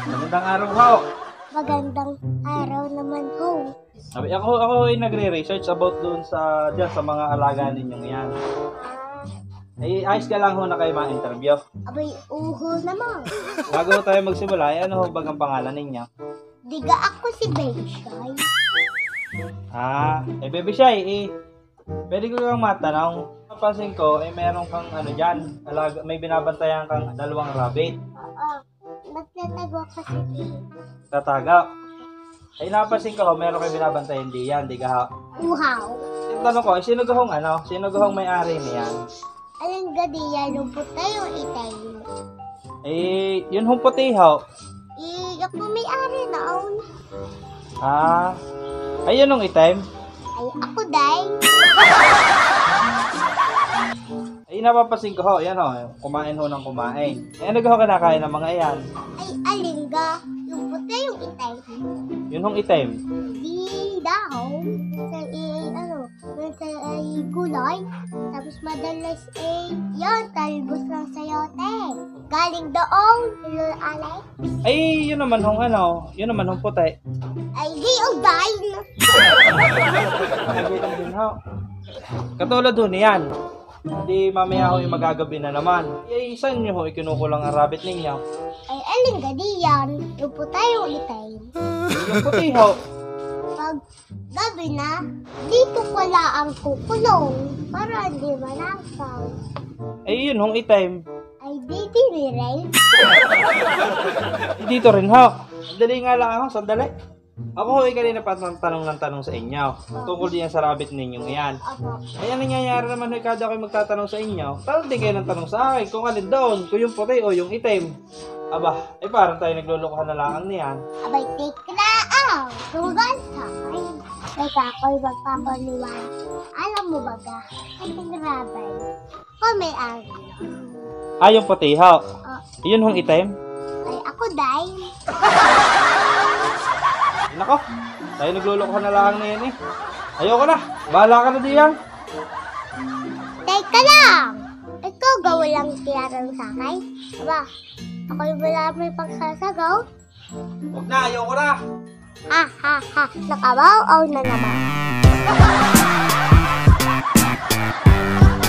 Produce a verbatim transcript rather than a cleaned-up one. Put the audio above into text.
Magandang araw ho. Magandang araw naman ho. Sabi, ako, ako ay nagre-research about doon sa, dyan, sa mga alaga ninyong yan. Ay, ayos ka lang ho na kayo ma-interview. Abay, uho naman. Bago tayo magsimula, ay ano ho bagang pangalan ninyo? Diga ako si Benshay. Ah, eh baby Shy, eh, pwede ko kang matanong. Napansin ko, eh meron kang ano dyan, alaga, may binabantayan kang dalawang rabbit. Oo, nagtatago kasi din. Tataga. Ay napansin ko, meron kayo binabantayan di yan, di ka ha? Uhaw. Yung tanong ko, eh, sino gahong ano? Sino gahong may-ari niyan? Alang gadiya, yung puta yung itay. Eh, yun hong puti ho. Eh, ako may-ari na on. Ah, ay yun hong item. Ay, ako day. Ay napapansin ko ho, yan ho, kumain ho ng kumain. Eh ano ho kinakain ng mga yan? Ay, alingga. Yung puta yung itay. Yun hong item. Di daw. Sa eh, ano, sa ay gulay. Tapos madalas eh, yan, talbos ng sayote. Galing doon, yung alay. Ay yun naman hong ano, yun naman hong puti. Ay, di o dahil. Nagitan din ho. Katulad ho niyan. Hindi mamaya ho yung magagabi na naman. Eh, saan nyo ho ikinukulang ang rabbit ninyo? Ay, aling gadi yan. Yung puta yung itay. Yung puti ho. Pag gabi na, dito pala ang kukulong para hindi malakaw. Ay yun hong item. Ay, di tiniray. Dito rin ho. Sandali nga lang ako, sandali. Ako ho ay kanina pa tanong ng tanong sa inyo. Tungkol din sa rabbit ninyong yan. Opo. Ay, ang nangyayari naman ho, kada ako magtatanong sa inyo, tanong din kayo ng tanong sa akin kung alin doon, kung yung puti o yung itim. Aba, eh parang tayo naglulukuhan na lang niyan. Abay, take na ang sugal sa akin. Teka, ako'y magpapaliwan. Alam mo ba ga? Ang rabay. Kung may angin. Ah, yung puti ho. Oh, Yun hong itim. ay, ako day. Ay, nako, tayo naglulukuhan na lang na yan eh. Ayoko na, bahala ka na diyan. Teka lang! Ikaw gawa lang tiyarang sa akin? Aba, ako'y wala may pagsasagaw? Huwag na, ayoko na. Ha ha ha, nakabaw o na naman?